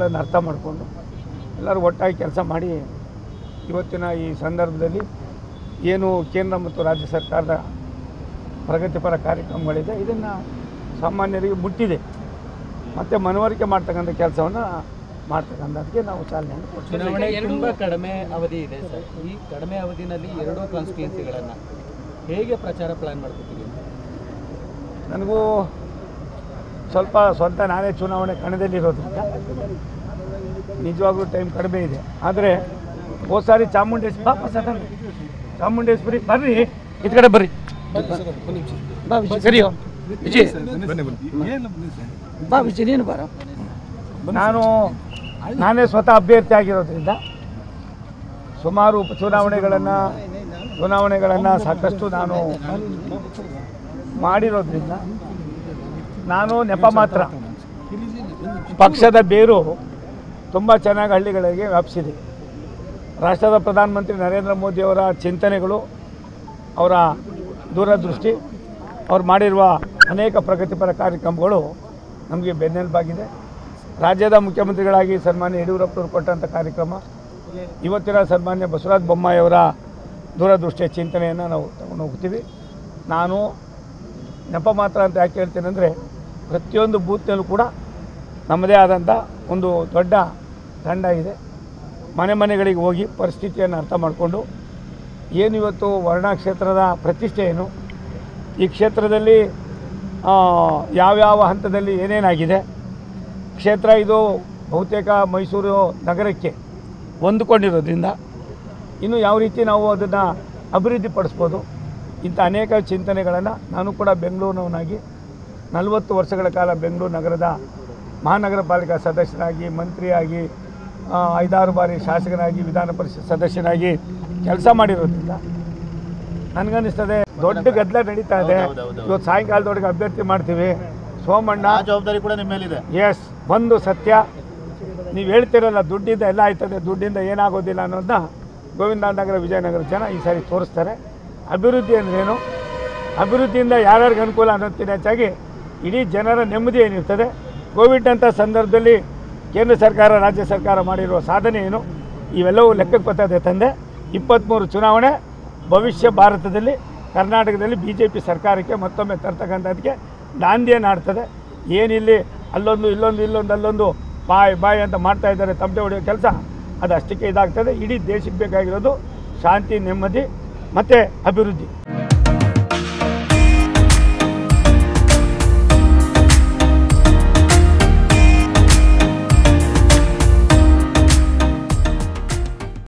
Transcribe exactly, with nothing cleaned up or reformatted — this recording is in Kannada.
ಸಮಸ್ಯೆಗಳನ್ನು ಅರ್ಥ ಮಾಡಿಕೊಂಡು ಎಲ್ಲರೂ ಒಟ್ಟಾಗಿ ಕೆಲಸ ಮಾಡಿ ಇವತ್ತಿನ ಈ ಸಂದರ್ಭದಲ್ಲಿ ಏನು ಕೇಂದ್ರ ಮತ್ತು ರಾಜ್ಯ ಸರ್ಕಾರದ ಪ್ರಗತಿಪರ ಕಾರ್ಯಕ್ರಮಗಳಿದೆ ಇದನ್ನು ಸಾಮಾನ್ಯರಿಗೆ ಮುಟ್ಟಿದೆ ಮತ್ತು ಮನವರಿಕೆ ಮಾಡ್ತಕ್ಕಂಥ ಕೆಲಸವನ್ನು ಮಾಡ್ತಕ್ಕಂಥದ್ದಕ್ಕೆ ನಾವು ಚಾಲನೆಯನ್ನು ಕೊಡ್ತೀವಿ. ಚುನಾವಣೆ ತುಂಬ ಕಡಿಮೆ ಅವಧಿ ಇದೆ ಸರ್. ಈ ಕಡಿಮೆ ಅವಧಿನಲ್ಲಿ ಎರಡೂ ಕಾನ್ಸ್ಟಿಟ್ಯೂನ್ಸಿಗಳನ್ನು ಹೇಗೆ ಪ್ರಚಾರ ಪ್ಲಾನ್ ಮಾಡ್ಕೊತೀವಿ? ನನಗೂ ಸ್ವಲ್ಪ ಸ್ವಂತ ನಾನೇ ಚುನಾವಣೆ ಕಣದಲ್ಲಿರೋದ್ರಿಂದ ನಿಜವಾಗ್ಲೂ ಟೈಮ್ ಕಡಿಮೆ ಇದೆ. ಆದರೆ ಹೋದ ಸಾರಿ ಚಾಮುಂಡೇಶ್ವರಿ ಪಾಪ ಸದನ ಚಾಮುಂಡೇಶ್ವರಿ ಬರ್ರಿ ಈ ಕಡೆ ಬರ್ರಿ ಬಾ ವಿಜಯ್ ಸರಿಯೋ ವಿಜಯ್ ಬಾ ವಿಜಯ್ ನೀನು ಬರ. ನಾನು ನಾನೇ ಸ್ವತಃ ಅಭ್ಯರ್ಥಿ ಆಗಿರೋದ್ರಿಂದ ಸುಮಾರು ಉಪಚುನಾವಣೆಗಳನ್ನು ಚುನಾವಣೆಗಳನ್ನು ಸಾಕಷ್ಟು ನಾನು ಮಾಡಿರೋದ್ರಿಂದ ನಾನು ನೆಪ ಮಾತ್ರ. ಪಕ್ಷದ ಬೇರು ತುಂಬ ಚೆನ್ನಾಗಿ ಹಳ್ಳಿಗಳಿಗೆ ವ್ಯಾಪಿಸಿದೆ. ರಾಷ್ಟ್ರದ ಪ್ರಧಾನಮಂತ್ರಿ ನರೇಂದ್ರ ಮೋದಿಯವರ ಚಿಂತನೆಗಳು, ಅವರ ದೂರದೃಷ್ಟಿ, ಅವ್ರು ಮಾಡಿರುವ ಅನೇಕ ಪ್ರಗತಿಪರ ಕಾರ್ಯಕ್ರಮಗಳು ನಮಗೆ ಬೆನ್ನೆಲುಬಾಗಿದೆ. ರಾಜ್ಯದ ಮುಖ್ಯಮಂತ್ರಿಗಳಾಗಿ ಸನ್ಮಾನ್ಯ ಯಡಿಯೂರಪ್ಪನವರು ಕೊಟ್ಟಂಥ ಕಾರ್ಯಕ್ರಮ, ಇವತ್ತಿನ ಸನ್ಮಾನ್ಯ ಬಸವರಾಜ ಬೊಮ್ಮಾಯಿಯವರ ದೂರದೃಷ್ಟಿಯ ಚಿಂತನೆಯನ್ನು ನಾವು ತಗೊಂಡು ಹೋಗ್ತೀವಿ. ನಾನು ನೆಪ ಮಾತ್ರ ಅಂತ ಯಾಕೆ ಹೇಳ್ತೀನಿ ಅಂದರೆ, ಪ್ರತಿಯೊಂದು ಬೂತ್ನಲ್ಲೂ ಕೂಡ ನಮ್ಮದೇ ಆದಂಥ ಒಂದು ದೊಡ್ಡ ತಂಡ ಇದೆ. ಮನೆ ಮನೆಗಳಿಗೆ ಹೋಗಿ ಪರಿಸ್ಥಿತಿಯನ್ನು ಅರ್ಥ ಮಾಡಿಕೊಂಡು ಏನು ಇವತ್ತು ವರ್ಣ ಕ್ಷೇತ್ರದ ಪ್ರತಿಷ್ಠೆ ಏನು, ಈ ಕ್ಷೇತ್ರದಲ್ಲಿ ಯಾವ್ಯಾವ ಹಂತದಲ್ಲಿ ಏನೇನಾಗಿದೆ, ಕ್ಷೇತ್ರ ಇದು ಬಹುತೇಕ ಮೈಸೂರು ನಗರಕ್ಕೆ ಹೊಂದಿಕೊಂಡಿರೋದ್ರಿಂದ ಇನ್ನು ಯಾವ ರೀತಿ ನಾವು ಅದನ್ನು ಅಭಿವೃದ್ಧಿಪಡಿಸ್ಬೋದು, ಇಂಥ ಅನೇಕ ಚಿಂತನೆಗಳನ್ನು ನಾನು ಕೂಡ ಬೆಂಗಳೂರಿನವನಾಗಿ ನಲವತ್ತು ವರ್ಷಗಳ ಕಾಲ ಬೆಂಗಳೂರು ನಗರದ ಮಹಾನಗರ ಪಾಲಿಕಾ ಸದಸ್ಯನಾಗಿ, ಮಂತ್ರಿಯಾಗಿ, ಐದಾರು ಬಾರಿ ಶಾಸಕನಾಗಿ, ವಿಧಾನ ಪರಿಷತ್ ಸದಸ್ಯನಾಗಿ ಕೆಲಸ ಮಾಡಿರೋದ್ರಿಂದ ನನಗನ್ನಿಸ್ತದೆ ದೊಡ್ಡ ಗದ್ದಲ ನಡೀತಾ ಇದೆ. ಇವತ್ತು ಸಾಯಂಕಾಲದೊಳಗೆ ಅಭ್ಯರ್ಥಿ ಮಾಡ್ತೀವಿ. ಸೋಮಣ್ಣ ಜವಾಬ್ದಾರಿ ಕೂಡ ನಿಮ್ಮ ಮೇಲಿದೆ. ಎಸ್, ಒಂದು ಸತ್ಯ ನೀವು ಹೇಳ್ತಿರಲ್ಲ ದುಡ್ಡಿಂದ ಎಲ್ಲ ಆಯ್ತದೆ, ದುಡ್ಡಿಂದ ಏನಾಗೋದಿಲ್ಲ ಅನ್ನೋದನ್ನ ಗೋವಿಂದನಗರ ವಿಜಯನಗರ ಜನ ಈ ಸಾರಿ ತೋರಿಸ್ತಾರೆ. ಅಭಿವೃದ್ಧಿ ಅಂದ್ರೇನು, ಅಭಿವೃದ್ಧಿಯಿಂದ ಯಾರ್ಯಾರಿಗೆ ಅನುಕೂಲ ಅನ್ನೋದಕ್ಕಿಂತ ಹೆಚ್ಚಾಗಿ ಇಡೀ ಜನರ ನೆಮ್ಮದಿ ಏನಿರ್ತದೆ, ಕೋವಿಡ್ ಅಂಥ ಸಂದರ್ಭದಲ್ಲಿ ಕೇಂದ್ರ ಸರ್ಕಾರ ರಾಜ್ಯ ಸರ್ಕಾರ ಮಾಡಿರುವ ಸಾಧನೆ ಏನು, ಇವೆಲ್ಲವೂ ಲೆಕ್ಕಕ್ಕೆ ಬರ್ತದೆ ತಂದೆ. ಇಪ್ಪತ್ತ್ಮೂರು ಚುನಾವಣೆ ಭವಿಷ್ಯ ಭಾರತದಲ್ಲಿ ಕರ್ನಾಟಕದಲ್ಲಿ ಬಿ ಜೆ ಪಿ ಸರ್ಕಾರಕ್ಕೆ ಮತ್ತೊಮ್ಮೆ ತರ್ತಕ್ಕಂಥದ್ದಕ್ಕೆ ದಾಂಧಿಯನ್ನು ಆಡ್ತದೆ. ಏನಿಲ್ಲಿ ಅಲ್ಲೊಂದು ಇಲ್ಲೊಂದು ಇಲ್ಲೊಂದು ಅಲ್ಲೊಂದು ಬಾಯ್ ಬಾಯ್ ಅಂತ ಮಾಡ್ತಾ ಇದ್ದಾರೆ ತಮಟೆ ಹೊಡೆಯೋ ಕೆಲಸ, ಅದು ಅಷ್ಟಕ್ಕೆ ಇದಾಗ್ತದೆ. ಇಡೀ ದೇಶಕ್ಕೆ ಬೇಕಾಗಿರೋದು ಶಾಂತಿ, ನೆಮ್ಮದಿ ಮತ್ತು ಅಭಿವೃದ್ಧಿ.